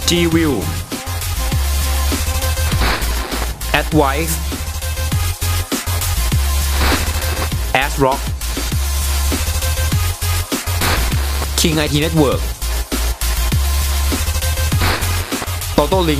G-View Advice ASRock King IT Network TotoLink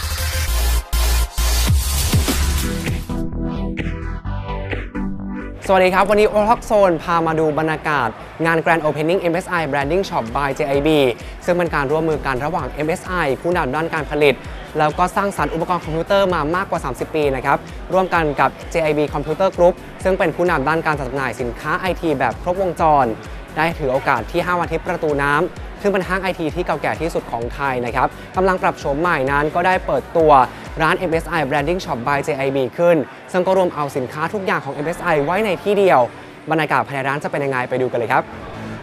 สวัสดีครับวันนี้ O'Clock Zone พามาดูบรรยากาศงาน Grand Opening MSI Branding Shop by JIB ซึ่งเป็นการร่วมมือกันระหว่าง MSI ผู้นำด้านการผลิตแล้วก็สร้างสรรค์อุปกรณ์คอมพิวเตอร์มามากกว่า30 ปีนะครับร่วมกันกับ JIB Computer Group ซึ่งเป็นผู้นำด้านการจัดจำหน่ายสินค้า IT แบบครบวงจรได้ถือโอกาสที่ห้างวันทิพย์ประตูน้ำซึ่งเป็นห้าง IT ที่เก่าแก่ที่สุดของไทยนะครับกำลังปรับโฉมใหม่นั้นก็ได้เปิดตัวร้าน MSI Branding Shop by JIB ขึ้นซึ่งก็รวมเอาสินค้าทุกอย่างของ MSI ไว้ในที่เดียวบรรยากาศภายในร้านจะเป็นยังไงไปดูกันเลยครับ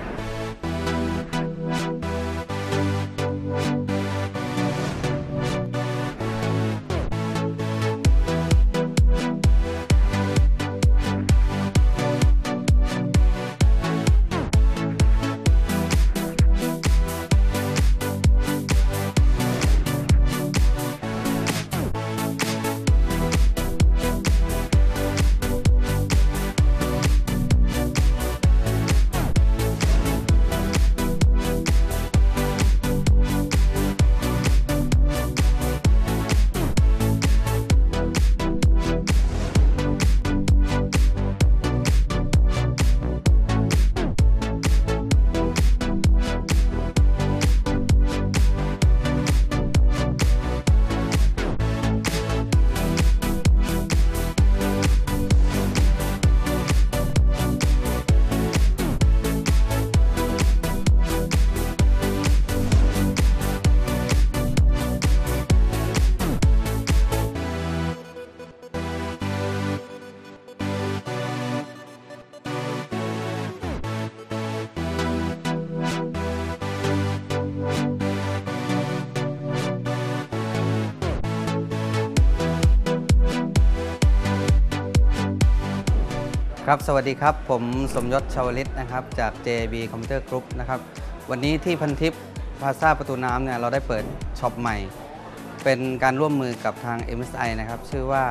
ครับสวัสดีครับผมสมยศชวลิตนะครับจาก JIB Computer Group นะครับวันนี้ที่พันทิพย์พลาซ่าประตูน้ำเนี่ยเราได้เปิดช็อปใหม่เป็นการร่วมมือกับทาง MSI นะครับชื่อว่า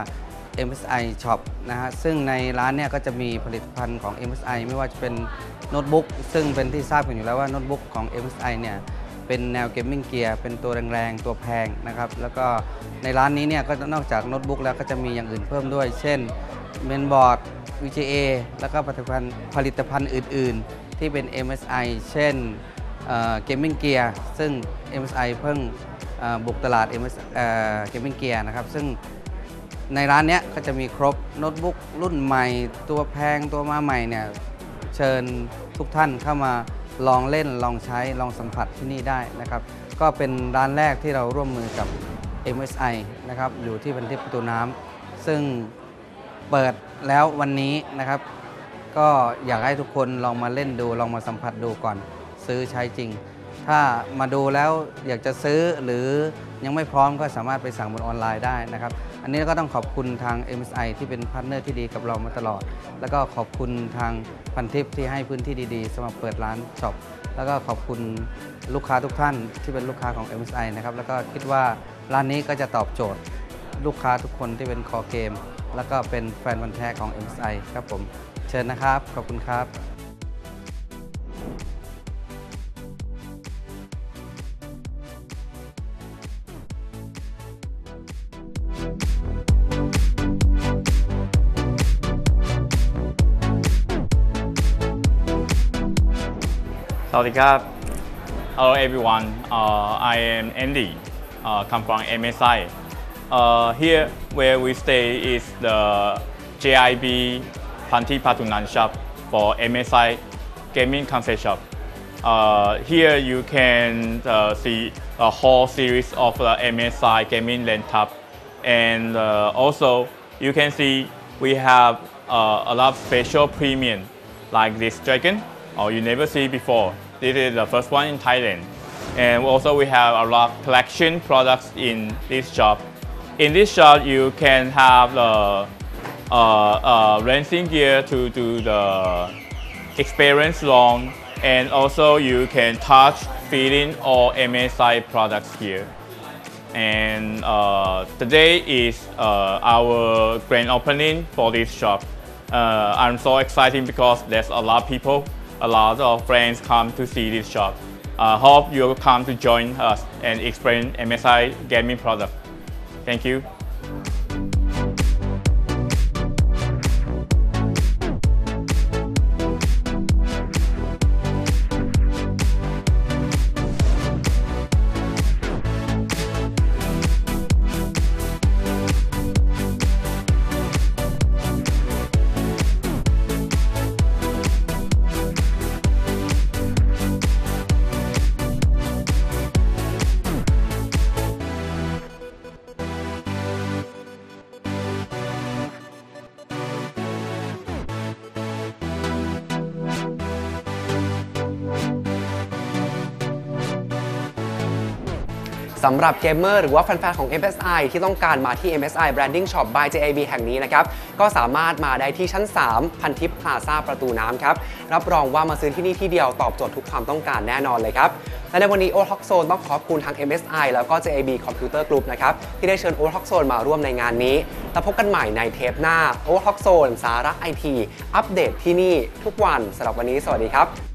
MSI Shop นะฮะซึ่งในร้านเนี่ยก็จะมีผลิตภัณฑ์ของ MSI ไม่ว่าจะเป็นโน้ตบุ๊กซึ่งเป็นที่ทราบกันอยู่แล้วว่าโน้ตบุ๊กของ MSI เนี่ยเป็นแนวเกมมิ่งเกียร์เป็นตัวแรงๆตัวแพงนะครับแล้วก็ในร้านนี้เนี่ยก็นอกจากโน้ตบุ๊กแล้วก็จะมีอย่างอื่นเพิ่มด้วยเช่นเมนบอร์ดVGA แล้วก็ผลิตภัณฑ์อื่นๆที่เป็น MSI เช่นเกมมิ่งเกียร์ซึ่ง MSI เพิ่งบุกตลาด เกมมิ่งเกียร์นะครับซึ่งในร้านนี้ก็จะมีครบโน้ตบุ๊กรุ่นใหม่ตัวแพงตัวมาใหม่เนี่ยเชิญทุกท่านเข้ามาลองเล่นลองใช้ลองสัมผัสที่นี่ได้นะครับก็เป็นร้านแรกที่เราร่วมมือกับ MSI นะครับอยู่ที่พันทิพย์ประตูน้ำซึ่งเปิดแล้ววันนี้นะครับก็อยากให้ทุกคนลองมาเล่นดูลองมาสัมผัสดูก่อนซื้อใช้จริงถ้ามาดูแล้วอยากจะซื้อหรือยังไม่พร้อมก็สามารถไปสั่งบนออนไลน์ได้นะครับอันนี้ก็ต้องขอบคุณทาง MSI ที่เป็นพาร์ทเนอร์ที่ดีกับเรามาตลอดแล้วก็ขอบคุณทางพันทิพย์ที่ให้พื้นที่ดีๆสำหรับเปิดร้านช็อปแล้วก็ขอบคุณลูกค้าทุกท่านที่เป็นลูกค้าของ MSI นะครับแล้วก็คิดว่าร้านนี้ก็จะตอบโจทย์ลูกค้าทุกคนที่เป็นคอเกมแล้วก็เป็นแฟนพันธุ์แท้ของ MSI ครับผมเชิญนะครับขอบคุณครับสวัสดีครับ Hello everyone. I am Andy. Come from MSI. Here where we stay is the JIB Panti Patunan shop for MSI gaming console shop. Here you can see a whole series of the MSI gaming laptop, and also you can see we have a lot of special premium like this Dragon, or you never see before. This is the first one in Thailand. And also we have a lot of collection products in this shop. In this shop you can have the racing gear to do the experience long, and also you can touch, feeling all MSI products here. and today is our grand opening for this shop. I'm so excited because there's a lot of people, a lot of friends come to see this shop. Hope you'll come to join us and experience MSI gaming product. Thank you. สำหรับเกมเมอร์หรือว่าแฟนๆของ MSI ที่ต้องการมาที่ MSI Branding Shop by JAB แห่งนี้นะครับก็สามารถมาได้ที่ชั้น 3 พันทิพย์พลาซ่าประตูน้ำครับรับรองว่ามาซื้อที่นี่ที่เดียวตอบโจทย์ทุกความต้องการแน่นอนเลยครับและในวันนี้ O-Talk Zone ต้องขอบคุณทั้ง MSI แล้วก็ JAB Computer Group นะครับที่ได้เชิญ O-Talk Zone มาร่วมในงานนี้แล้วพบกันใหม่ในเทปหน้า O-Talk Zone สาระ IT อัปเดตที่นี่ทุกวันสำหรับวันนี้สวัสดีครับ